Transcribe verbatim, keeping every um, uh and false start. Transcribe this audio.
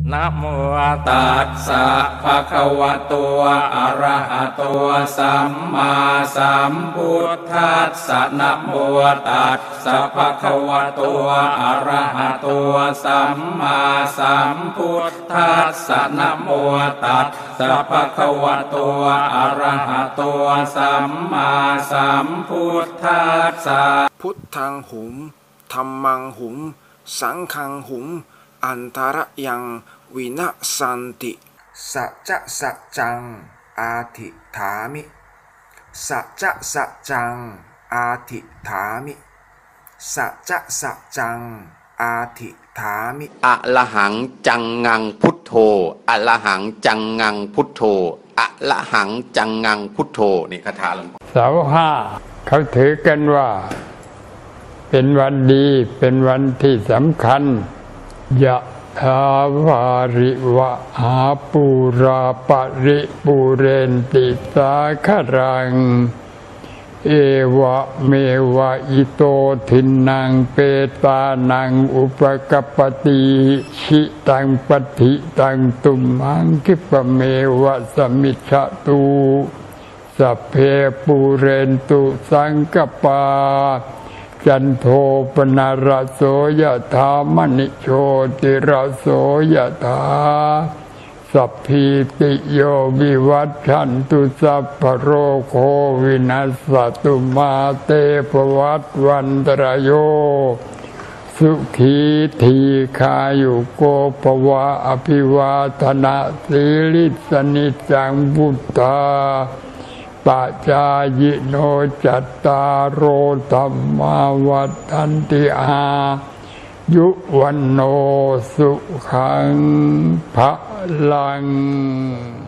นะโมตัสสะภะคะวะโตอะระหะโตสัมมาสัมพุทธัสสะนะโมตัสสะภะคะวะโตอะระหะโตสัมมาสัมพุทธัสสะนะโมตัสสะภะคะวะโตอะระหะโตสัมมาสัมพุทธัสสะพุทธังหุมธัมมังหุมสังฆังหุมอันตรยังวินัสสันติสัจจะสัจจังอาทิฐามิสัจจะสัจจังอาทิฐามิสัจจะสัจจังอาทิฐามิอะระหังจังงังพุทโธอะระหังจังงังพุทโธอะระหังจังงังพุทโธนี่คาถาหลวงพ่อเสาห้าเขาถือกันว่าเป็นวันดีเป็นวันที่สำคัญยะถาวาริวะหาปูราปริปูเรนติสาครังเอวะเมวะอิโตทินังเปตานังอุปกปติชิตังปฏิตังตุมังคิปะเมวะสมิจฉตุสัพเพปูเรนตุสังกปาจันโทปนารโสยถามณิโชติระโสยถาสัพพิติโยวิวัชชันตุสัพพโรโควินัสสตุมาเตภวัตวันตรายโยสุขีทีขายุโกภวะอภิวาทนาสีลิสนิจังบุตตาปัจจายโนจัตตารโอธัมมาวัฏันติอายุวันโนสุขังภะลัง